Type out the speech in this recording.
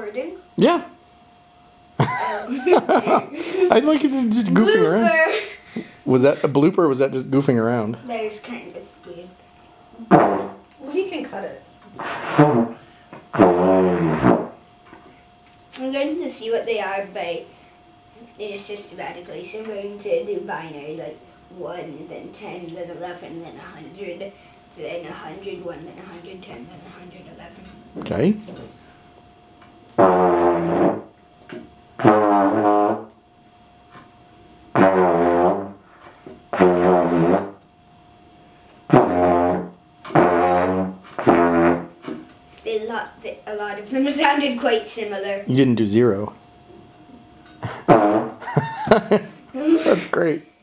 recording? Yeah. I like it just goofing around. Was that a blooper or was that just goofing around? That is kind of weird. Well, you can cut it. I'm going to see what they are systematically. So I'm going to do binary, like 1, then 10, then 11, then 100, then 101, then 110, then 111. Okay. A lot of them sounded quite similar. You didn't do 0. That's great.